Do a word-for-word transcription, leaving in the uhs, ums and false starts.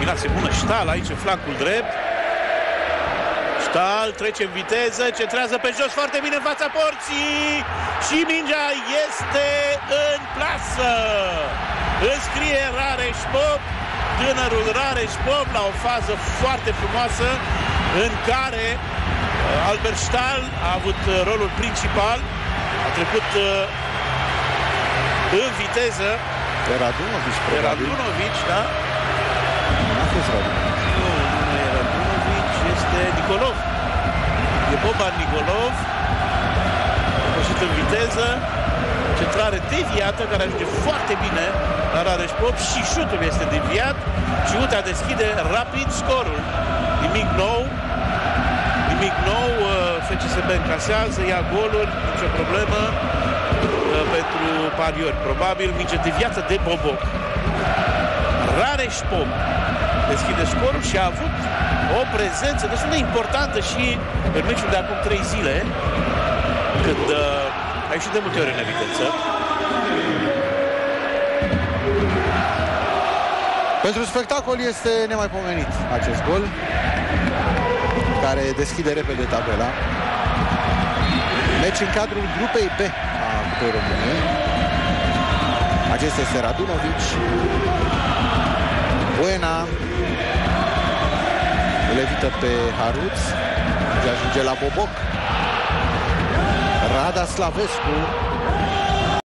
combinație bună. Ștal aici în flancul drept. Ștal trece în viteză, centrează pe jos foarte bine în fața porții și mingea este în plasă. Înscrie Rareș Pop, tânărul Rareș Pop, la o fază foarte frumoasă în care Albert Ștal a avut rolul principal. A trecut în viteză pe Radunovici, pe Radunovici, da? Nu a fost Radunovici. Nu, nu e Radunovici, este Nicolov. E Boban Nicolov. A pășit în viteză. Centrare deviată, care ajunge foarte bine la Rareș Pop și șutul este deviat și Utea deschide rapid scorul. Nimic nou. Nimic nou. F C S B încasează, ia goluri, nicio problemă pentru pariori. Probabil minge deviată de Boboc. Rareș Pop deschide scorul și a avut o prezență destul de importantă și în meciul de acum trei zile, când uh, a ieșit de multe ori în evidență. Pentru spectacol este nemaipomenit acest gol, care deschide repede tabela. Meci în cadrul grupei B a Cupei României. Acesta este Radunovici. Buena îl evită pe Haruț și ajunge la Boboc. Rada Slavescu